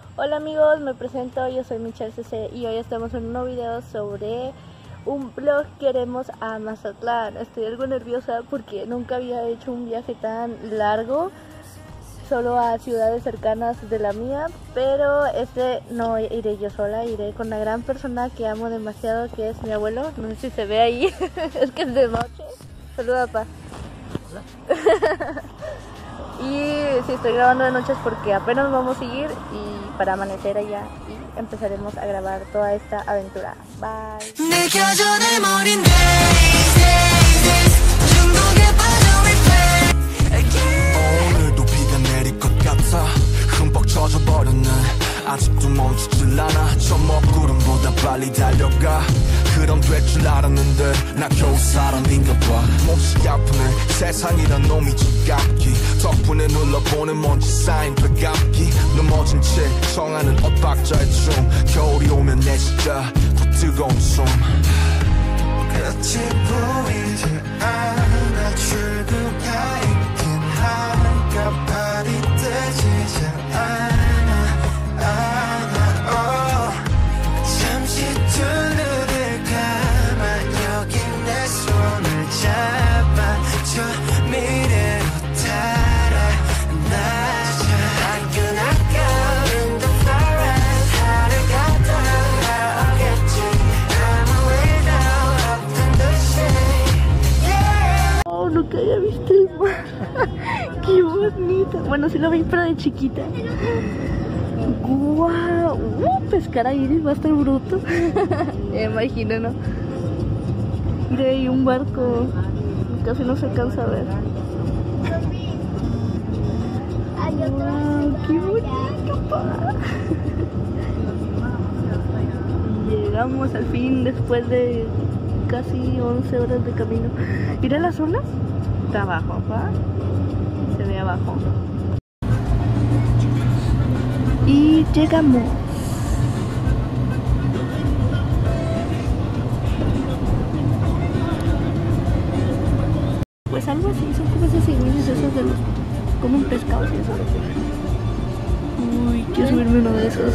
Hola amigos, me presento, yo soy Michelle CC y hoy estamos en un nuevo video sobre un vlog que haremos a Mazatlán. Estoy algo nerviosa porque nunca había hecho un viaje tan largo, solo a ciudades cercanas de la mía, pero no iré yo sola, iré con una gran persona que amo demasiado, que es mi abuelo. No sé si se ve ahí, es que es de noche. Saluda, papá. Hola. Y si estoy grabando de noche es porque apenas vamos a ir y para amanecer allá y empezaremos a grabar toda esta aventura. Bye. 아직도 멈추질 않아 저 먹구름보다 빨리 달려가 그럼 될 줄 알았는데 나 겨우 사람인가 봐 몹시 아프네 세상이란 놈이 지갑기 덕분에 눌러보는 먼지 쌓인 배갑기 넘어진 채 청하는 엇박자의 춤 겨울이 오면 내 진짜 더 뜨거운 숨 끝이 보이지 않아 출구가 있긴 한가 발이 뜨지 않아 잠시 두 눈을 감아 여기 내 손을 잡아 저 미래로 달아나자 I'm gonna go in the forest 하루가 돌아오겠지 I'm a widow of the sea. Oh, nunca había visto el mar. Qué bonito. Bueno, sí lo vi, pero de chiquita. ¡Guau! Pescar ahí va a estar bruto. Me imagino, ¿no? Mira, hay un barco. Casi no se alcanza a ver. ¡Wow! ¡Qué bonito, pa! Llegamos al fin después de casi 11 horas de camino. Mira las olas. Está abajo, ¿va? Se ve abajo. Y llegamos. Pues algo así, son como esas cigüeñas esas de los comen pescados y eso. Uy, quiero subirme uno de esos.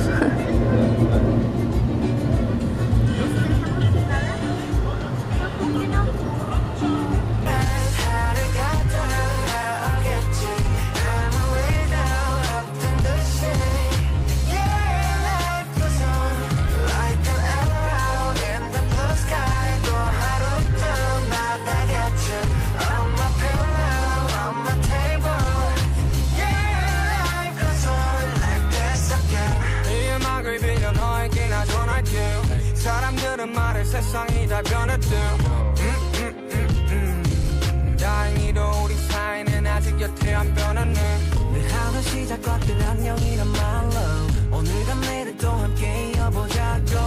사람들은 말해 세상이 다 변했대 다행히도 우리 사이는 아직 여태 안 변했네 늘 하루 시작 것들 안녕이란 말로 오늘과 내일을 또 함께 이어보자고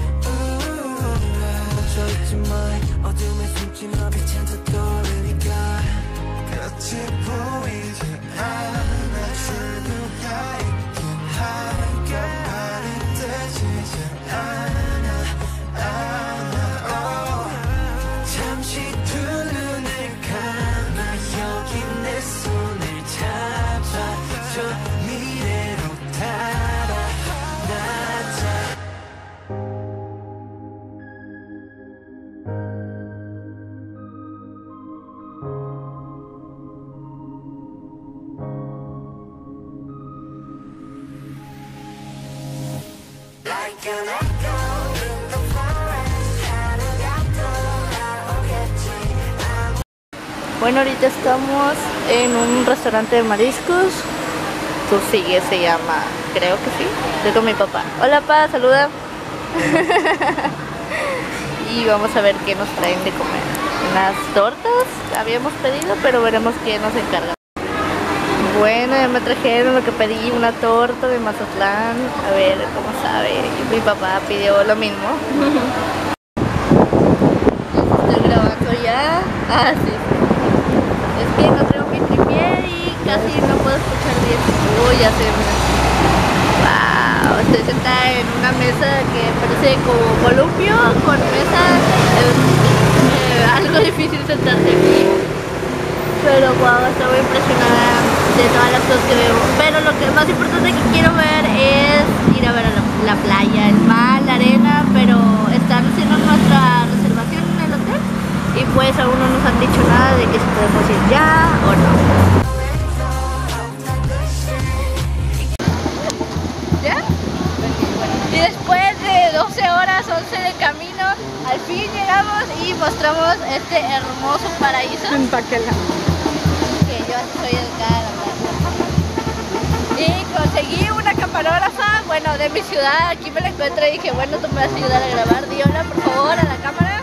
멈춰있지 마 어둠에 숨지 마 빛은 더 떠오르니까 끝이 보이지 않아 출구가 있긴 한가 발이 뜨지 않아 잠시 두 눈을 감아 여기 내 손을 잡아 저 미래로 달아나자 Like an echo in the forest 하루가 돌아오겠지. Bueno, ahorita estamos en un restaurante de mariscos. Tú sigue, se llama, creo que sí. Estoy con mi papá. Hola, pa, saluda. Y vamos a ver qué nos traen de comer. Unas tortas habíamos pedido, pero veremos quién nos encarga. Bueno, ya me trajeron lo que pedí, una torta de Mazatlán. A ver cómo sabe. Y mi papá pidió lo mismo. Estoy grabando ya. Ah, sí. Es que no traigo mi tripié y casi no puedo escuchar bien. Uy, ya se ve. Wow, estoy sentada en una mesa que parece como columpio con mesas. Algo difícil sentarse aquí. Pero wow, estoy muy impresionada de todas las cosas que veo. Pero lo que más importante que quiero ver es después de 12 horas, 11 de camino, al fin llegamos y mostramos este hermoso paraíso. En Paquela. Que yo así soy educada, ¿verdad? Y conseguí una camarógrafa, bueno, de mi ciudad. Aquí me la encontré y dije, bueno, tú me vas a ayudar a grabar. Di hola, por favor, a la cámara.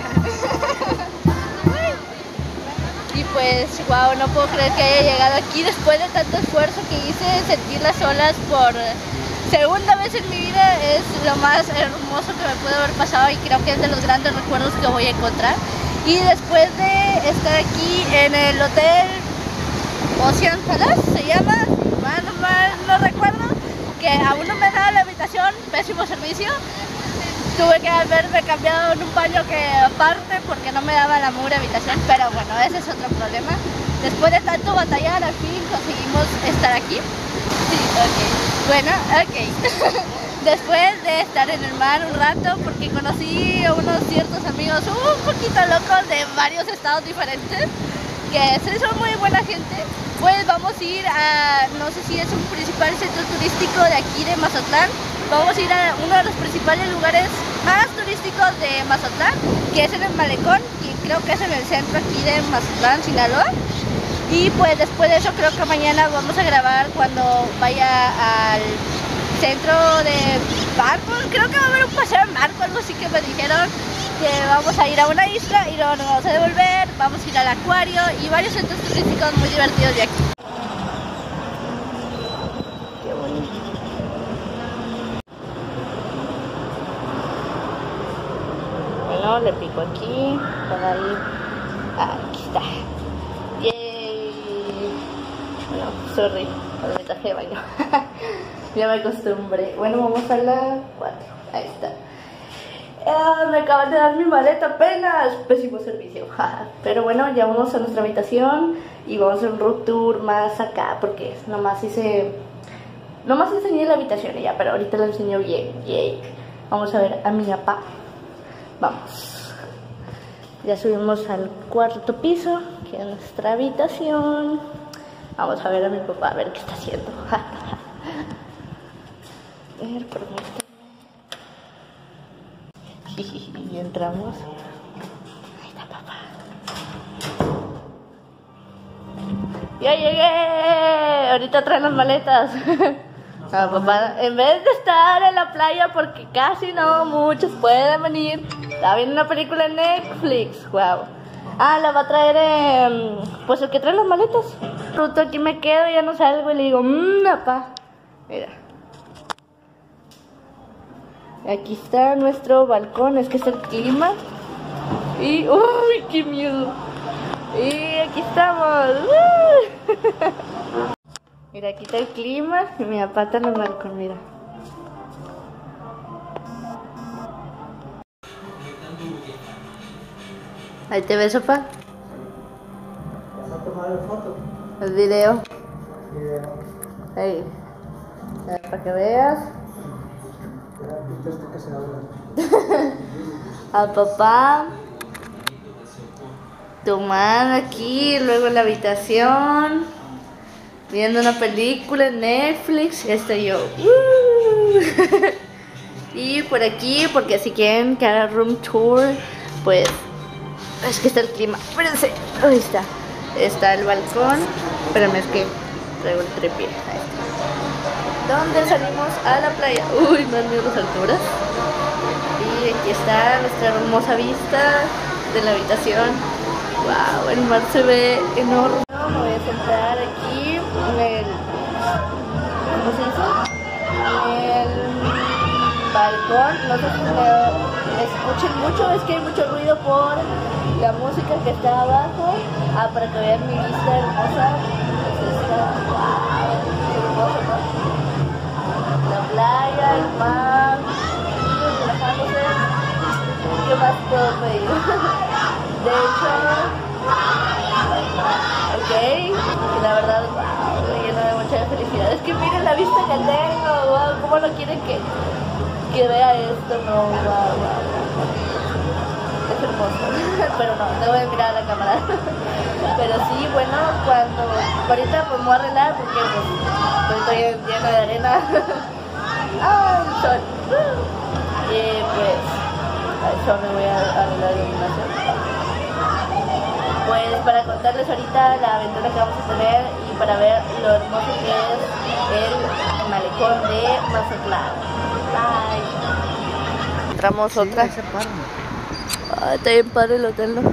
Y pues, wow, no puedo creer que haya llegado aquí después de tanto esfuerzo que hice. Sentir las olas por segunda vez en mi vida es lo más hermoso que me puede haber pasado y creo que es de los grandes recuerdos que voy a encontrar. Y después de estar aquí en el hotel Ocean Palace, se llama, no recuerdo, que aún no me da la habitación, pésimo servicio. Tuve que haberme cambiado en un baño que aparte porque no me daba la mugre habitación, pero bueno, ese es otro problema. Después de tanto batallar, al fin conseguimos estar aquí. Sí, ok. Bueno, ok. Después de estar en el mar un rato, porque conocí a unos ciertos amigos un poquito locos de varios estados diferentes, que son muy buena gente, pues vamos a ir a, no sé si es un principal centro turístico de aquí de Mazatlán. Vamos a ir a uno de los principales lugares más turísticos de Mazatlán, que es en el Malecón, y creo que es en el centro aquí de Mazatlán, Sinaloa. Y pues después de eso creo que mañana vamos a grabar cuando vaya al centro de barco. Creo que va a haber un paseo en barco, algo así que me dijeron, que vamos a ir a una isla y luego nos vamos a devolver, vamos a ir al acuario y varios centros turísticos muy divertidos de aquí. Qué bonito. Bueno, le pico aquí para ir. Aquí está. Yay. Bueno, sorry por mi traje de baño. Ya me acostumbré. Bueno, vamos a la 4. Ahí está. Me acaban de dar mi maleta apenas. Pésimo servicio. Pero bueno, ya vamos a nuestra habitación y vamos a hacer un road tour más acá porque nomás enseñé la habitación y ya, pero ahorita la enseño bien. Yay. Vamos a ver a mi papá. Vamos. Ya subimos al 4º piso, que es nuestra habitación. Vamos a ver a mi papá, a ver qué está haciendo. A ver, permítame. Y entramos. Ahí está papá. ¡Ya llegué! Ahorita traen las maletas. No, papá, en vez de estar en la playa, porque casi no muchos pueden venir, está viendo una película en Netflix. Wow. Ah, la va a traer pues el que trae las maletas. Pronto aquí me quedo, ya no salgo y le digo, papá. Mira. Aquí está nuestro balcón, es que es el clima. Y, uy, qué miedo. Y aquí estamos. Mira, aquí está el clima y mi papá está en el balcón, mira. Ahí te ves, papá. ¿Vas a tomar el foto? El video. Video. Ahí. Para que veas. Que se habla. A papá. Tomando aquí, luego en la habitación. Viendo una película en Netflix. Ya estoy yo. Y por aquí, porque si quieren que haga room tour, pues es que está el clima. Espérense. Ahí está. Está el balcón. Espérame, es que traigo el tripié. Ahí está. ¿Dónde salimos a la playa? Uy, me dan miedo las alturas. Y aquí está nuestra hermosa vista de la habitación. Wow, el mar se ve enorme. Me voy a sentar aquí en el, ¿cómo se dice? En el balcón. No sé si me escuchen mucho, es que hay mucho ruido por la música que está abajo. Para que vean mi vista hermosa. Pues está, wow, hermoso, ¿no? La playa, el mar, relajándose. ¿Qué más puedo pedir? De hecho, ok, la verdad, wow, me llena de mucha felicidad. Es que miren la vista que tengo, wow, cómo no quieren que vea esto, no, wow, es hermoso. Pero no, debo de mirar a la cámara. Pero sí, bueno, ahorita pues me voy a arreglar porque pues estoy llena de arena. ¡Ay, sol! Y pues, a eso me voy a arreglar de animación. Pues para contarles ahorita la aventura que vamos a tener y para ver lo hermoso que es el malecón de Mazatlán. Bye. Entramos otra. Ay, está bien padre el hotel, ¿no?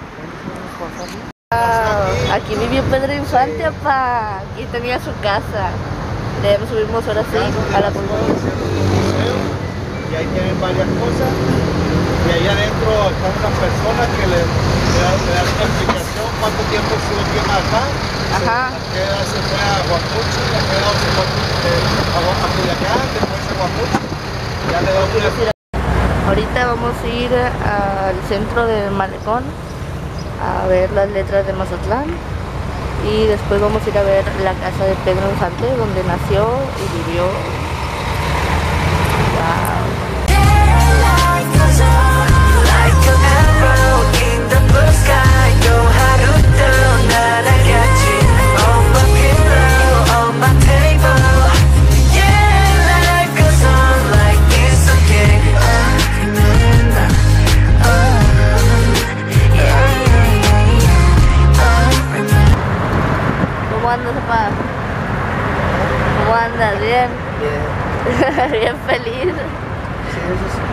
Aquí vivió Pedro Infante, papá. Aquí tenía su casa. Le subimos ahora sí a la colmena. Y ahí tienen varias cosas. Y ahí adentro está una persona que le da una explicación cuánto tiempo estuvo aquí en acá. Ajá. Se fue a Huacuchi, se quedó a Culiacán, después a Huacuchi. Ya le da una... Ahorita vamos a ir al centro del malecón a ver las letras de Mazatlán y después vamos a ir a ver la casa de Pedro Infante donde nació y vivió. Wow. ¿Cómo andas, papá? ¿Cómo andas? ¿Bien? Bien. Bien feliz. Sí, eso sí.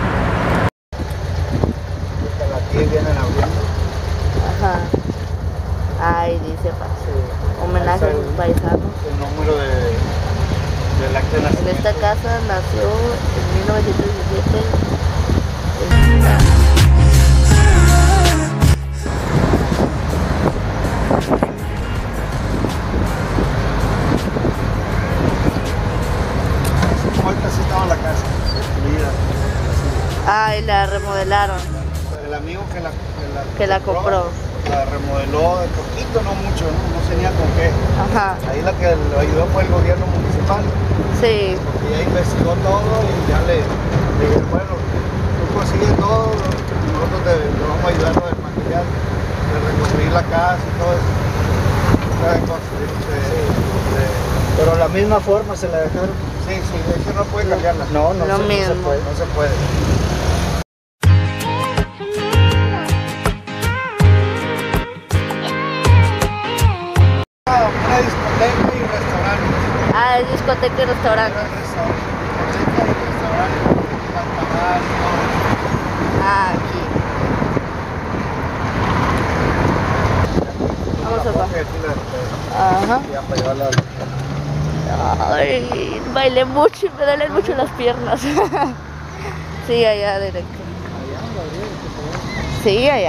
Aquí vienen abriendo. Ajá. Ay, dice, papá. Sí. Homenaje a sus paisanos. El número del acta de En nacimiento. esta casa nació en 1917. Ahorita sí estaba en la casa, destruida. Ah, y la remodelaron. El amigo Que la compró. la remodeló de poquito, no mucho, no tenía con qué. Ajá. Ahí la que lo ayudó fue el gobierno municipal, Sí. porque ya investigó todo y ya le dije, bueno, tú consigues todo, nosotros te vamos a ayudar con el material, de reconstruir la casa y todo eso. Pero la misma forma se la dejaron. Sí, es que no puede cambiarla. No Lo se mismo. puede. No se puede. Una discoteca y restaurante. Ah, es discoteca y restaurante. Discoteca y restaurante. Pantanal, Ah, aquí. Vamos a bajar. Ajá. Ya para llevarla. Ay, bailé mucho y me duelen mucho las piernas. Sí, allá directo. Sí, allá.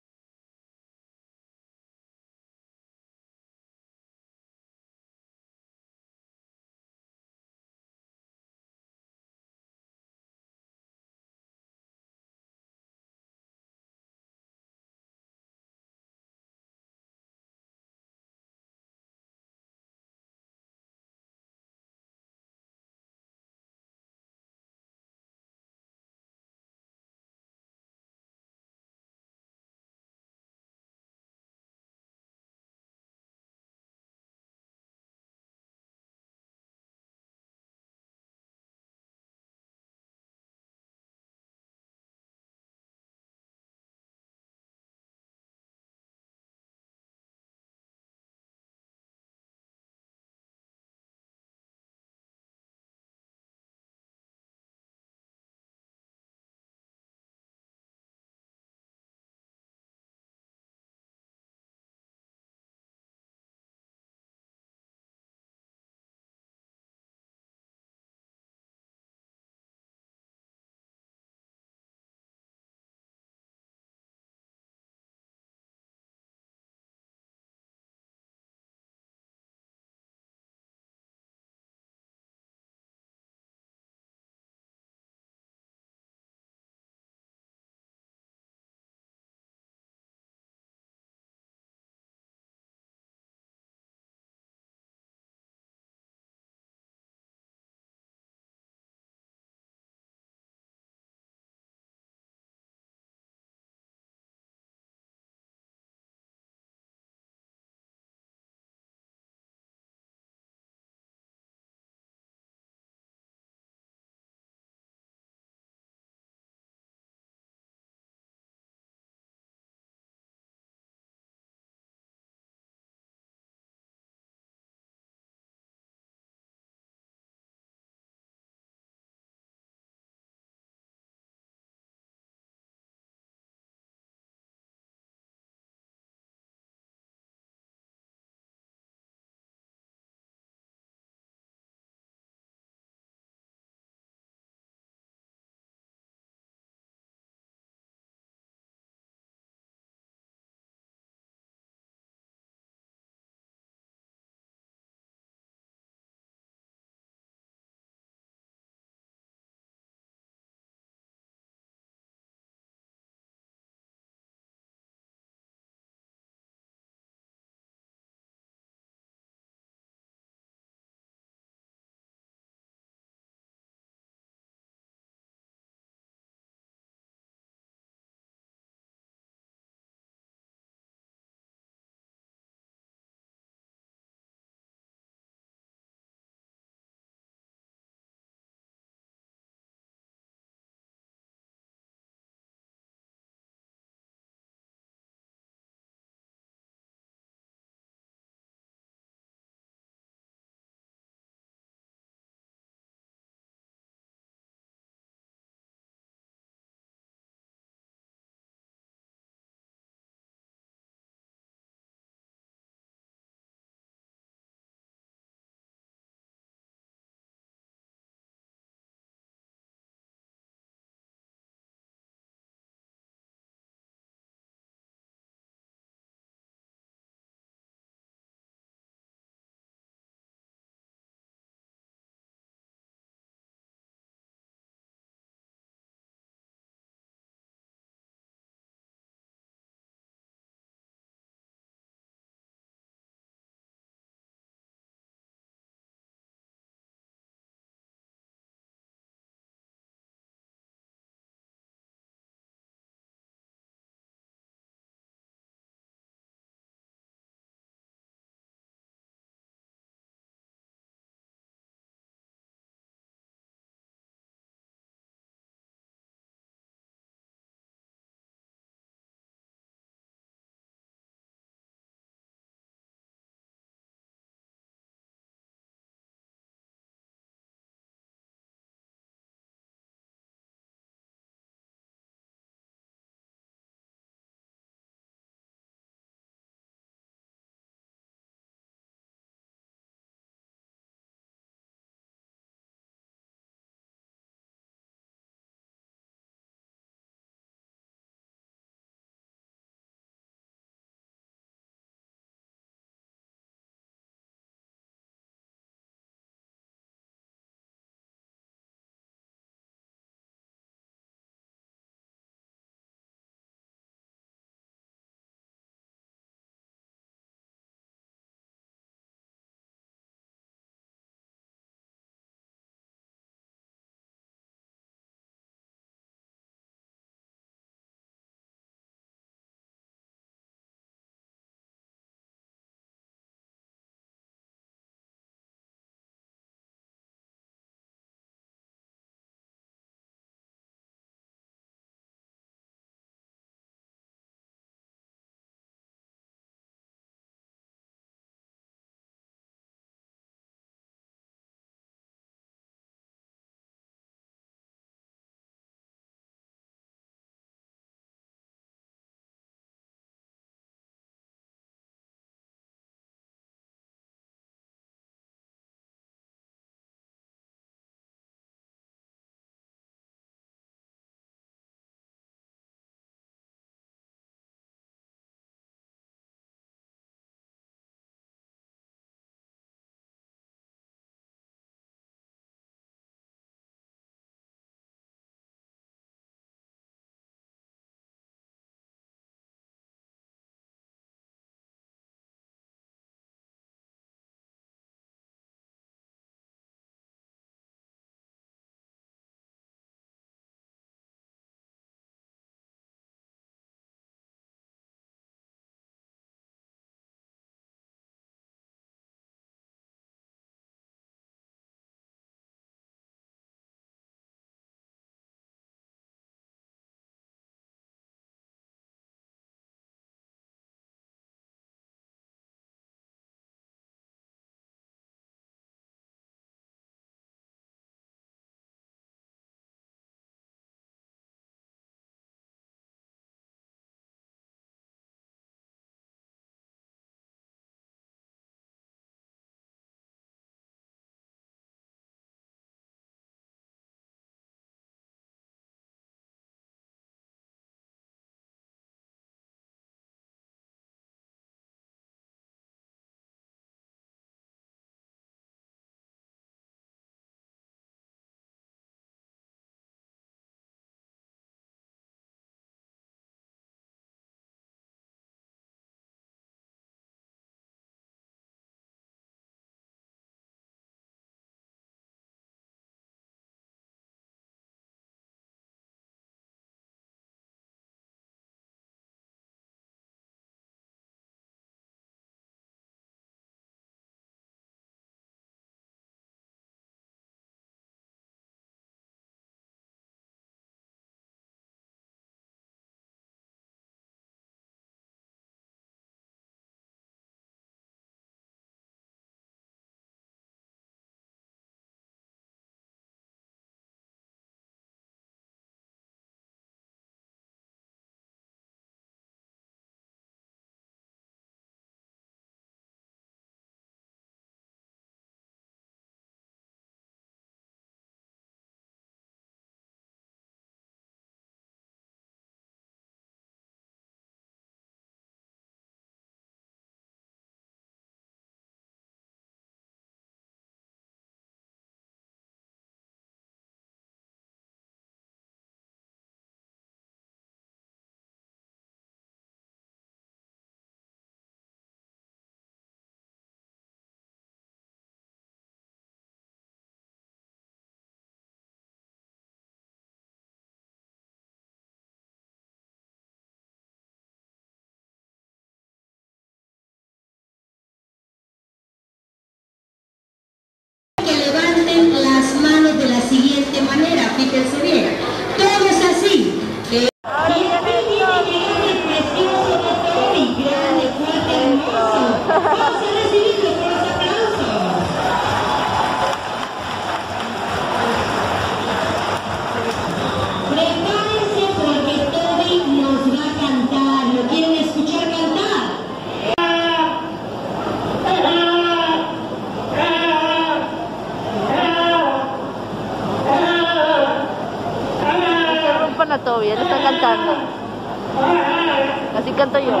oigan a Toby, él está cantando. Así canto yo.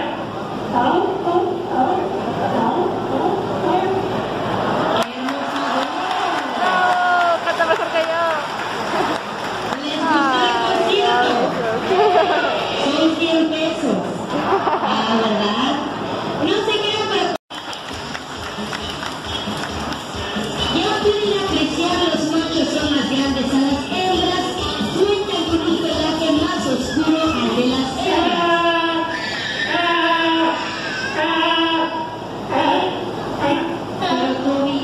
Mejor que yo. Ay, son 100 pesos. Ah, ¿verdad? No se quedan para... Ya pueden apreciar los machos son más grandes a las hembras. Cuentan con un pelaje más oscuro al de las hembras. Pero Toby...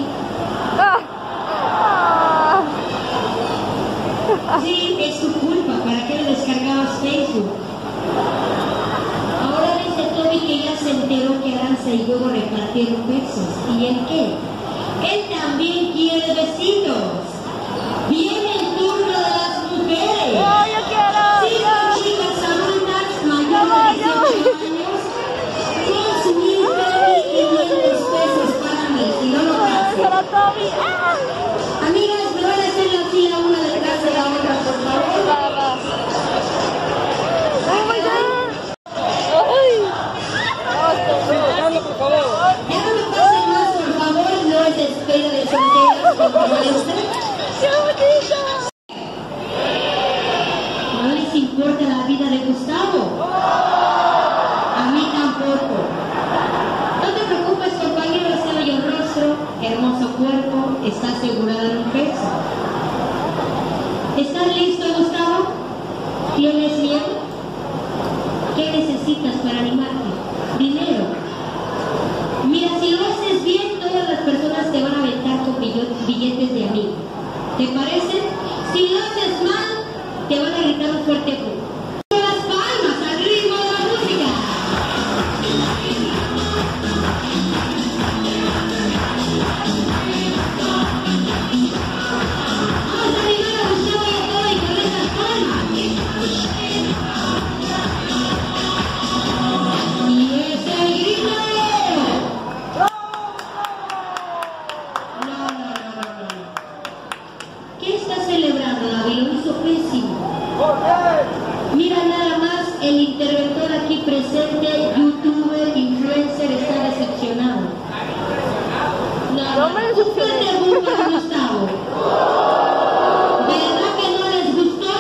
Sí, es tu culpa. ¿Para qué le descargabas Facebook? Ahora dice Toby que ya se enteró que Aranza y Hugo repartieron besos. ¿Y él qué? Él también quiere besitos. Viene el turno de las mujeres. No, yo quiero. 5 chicas adultas mayores de 18 años con su hija y 500 pesos para mí. Y no lo pasen. Para Toby. Amigas, me van a hacer la fila una detrás de la otra, por favor. Oh my god. Ay. Por favor. Ya no me pasen más, por favor, no es espera de solteros como molesta. ¡Qué bonito! No les importa la vida de Gustavo. A mí tampoco. No te preocupes, compañero, ese bello rostro, hermoso cuerpo, está asegurado en un peso. ¿Estás listo, Gustavo? ¿Tienes miedo? ¿Qué necesitas para animarte? Dinero. Mira, si lo haces bien, todas las personas te van a aventar con billetes de amigo. ¿Te parece? Si lo haces mal, te van a gritar un fuerte ¡pum! Las palmas al ritmo de la música. Vamos a animar a Gustavo y a Toby con esas palmas. Y ese grito. ¿Qué está celebrando, David? Lo hizo pésimo. Mira nada más, el interventor aquí presente, youtuber, influencer, está decepcionado. No me decepcioné. Un fuerte para Gustavo. ¿Verdad que no les gustó?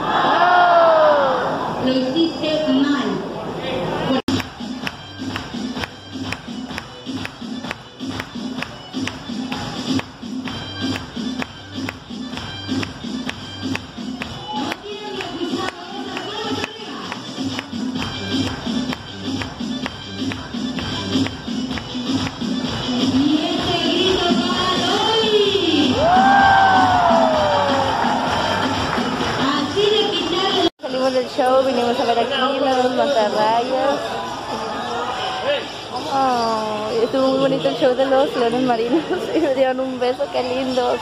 Lo hiciste mal. Salimos del show, vinimos a ver aquí los mantarrayas. Oh, estuvo muy bonito el show de los leones marinos y me dieron un beso, qué lindos.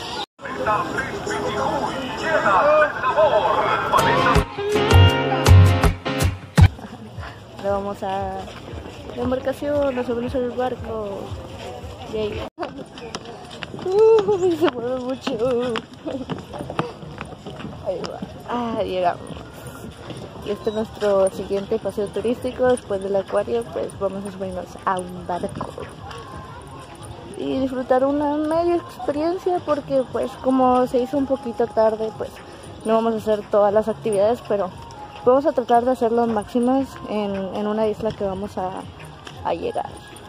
Ahora vamos a la embarcación, nos subimos en el barco. Yay. Se mueve mucho. Ahí va. Llegamos. Y este es nuestro siguiente paseo turístico. Después del acuario, pues vamos a subirnos a un barco y disfrutar una media experiencia, porque pues como se hizo un poquito tarde, pues no vamos a hacer todas las actividades, pero vamos a tratar de hacer las máximas en una isla que vamos a llegar.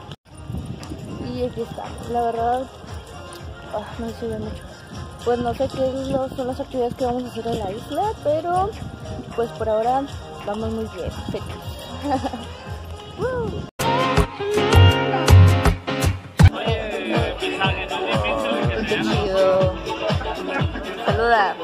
Y aquí está, la verdad, no se ve mucho. Pues no sé qué son las actividades que vamos a hacer en la isla, pero pues por ahora vamos muy bien, feliz. Qué chido. Saluda.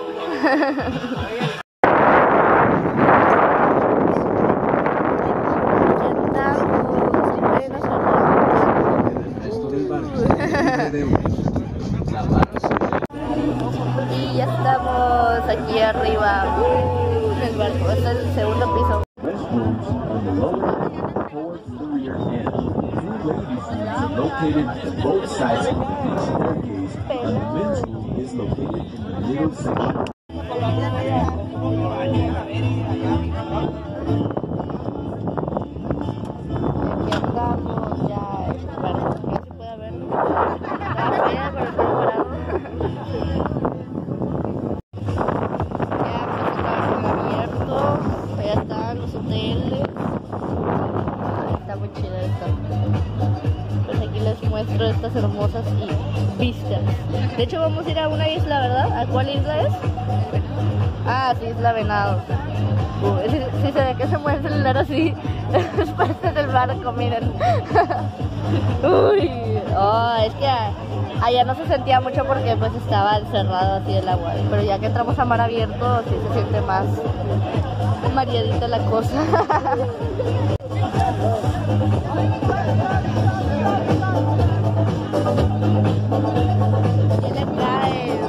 Y ya estamos aquí arriba en el barco. Este es el segundo piso. Located at both sides of the staircase, and the men's room is located in the middle section. hecho vamos a ir a una isla, ¿verdad? ¿A cuál isla es? Ah, sí, Isla Venado. Si se ve que se mueve el celular así, es parte del barco, miren. Uy, oh, es que allá no se sentía mucho porque pues estaba encerrado así el agua. Pero ya que entramos a mar abierto, sí se siente más mareadita la cosa. ¿Qué le traes?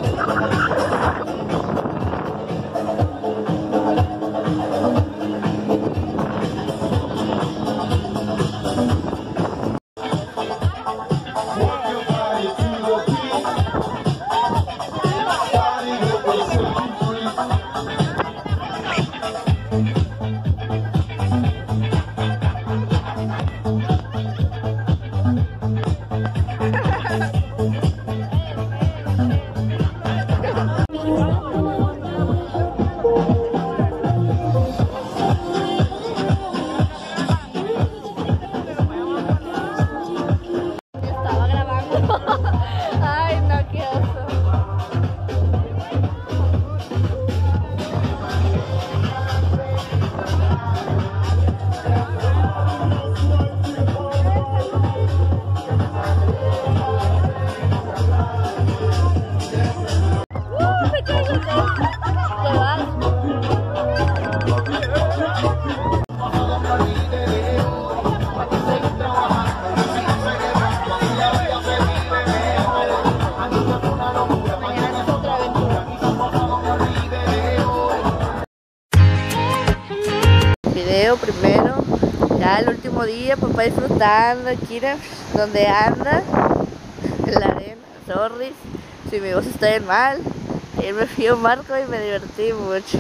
Estaba grabando. Ay, no, qué oso. Me caigo. Te vas. Mañana es otra aventura. Video primero, ya el último día, papá disfrutando aquí, ¿no? Donde anda, en la arena, sorry, si mi voz está bien mal, ayer me fui a un barco y me divertí mucho.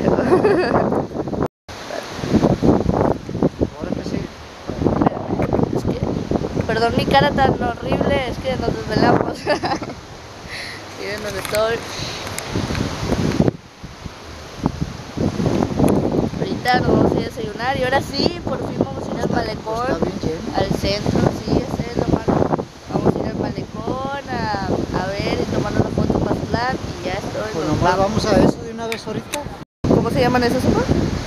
Es que, perdón mi cara tan horrible, es que nos desvelamos. Miren donde estoy. Ahorita nos vamos a ir a desayunar y ahora sí, por fin vamos a ir al malecón, Está bien lleno. al centro, sí, ese es lo malo. Vamos a ir al malecón a ver y tomar una foto para Mazatlán y ya estoy. Pues nos nomás vamos a eso de una vez ahorita. ¿Cómo se llaman esos sopas?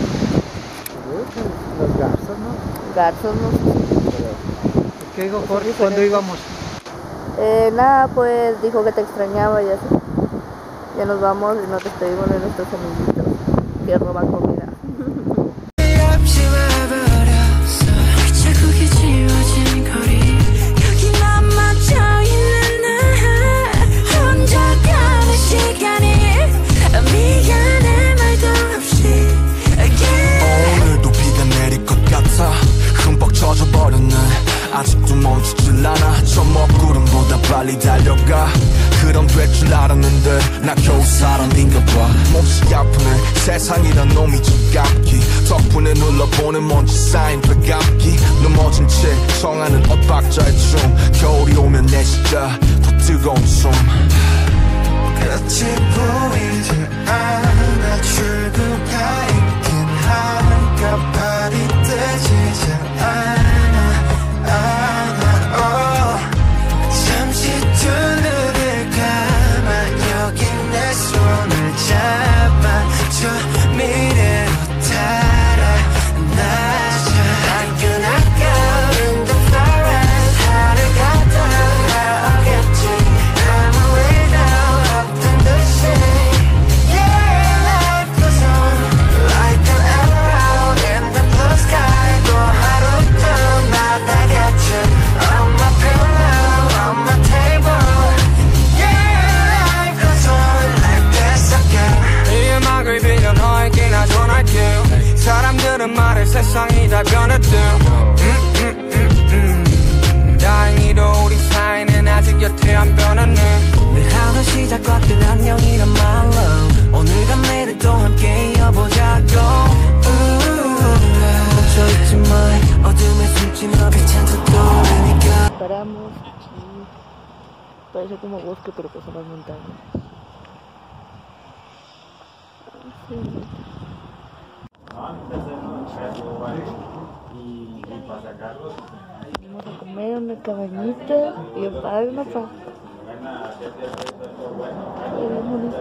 Los garzos, ¿no? Garzos, no sé. ¿Qué digo, Jorge? ¿Cuándo íbamos? Nada, pues dijo que te extrañaba y así. Ya nos vamos y nos despedimos de nuestros amiguitos que roban comida. 오늘도 비가 내릴 것 같아 흠뻑 젖어버렸네 아직도 멈추질 않아 저 먹구름보다 빨리 달려가 그럼 될 줄 알았는데 나 겨우 사람인가 봐 몹시 아프네 세상이란 놈이 지갑기 덕분에 눌러보는 먼지 쌓인 배감기 넘어진 채 청하는 엇박자의 춤 겨울이 오면 내 진짜 더 뜨거운 숨 끝이 보이지 않아 출구가 있긴 할까 발이 뜨지 않아 잠시 두 눈을 감아 여기 내 손을 잡아줘 미래로 달아나자 I cannot go in the forest 하늘 갔다 나오겠지 I'm away now up in the sea Yeah, life goes on like an arrow in the blue sky 또 하루 나다겠지 On my pillow, on my table Yeah, life goes on like this again 이 음악을 빌려 너에게 나 전할게 사람들은 말해 세상이 다 변했대 다행히도 우리 사이는 아직 여태 안 변했네 늘 하던 시작과 끝 안녕이란 말로 오늘과 내일도 함께 이어보자고 멈춰있지 마 어둠에 숨지 마 빛은 더 떠오르니까 Paramos aquí. Parece como bosque, pero que son las montañas. Sí. Vamos a comer una cabañita y el padre una pasta. Qué bien bonito.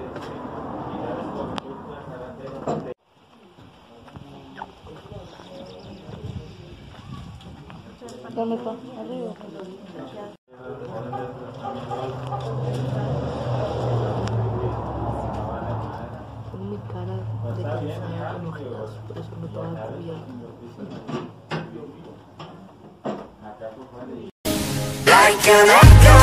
¿Dónde fue? Arriba. Con mi cara de canción enojados, por eso no estaba cubierto. Like an echo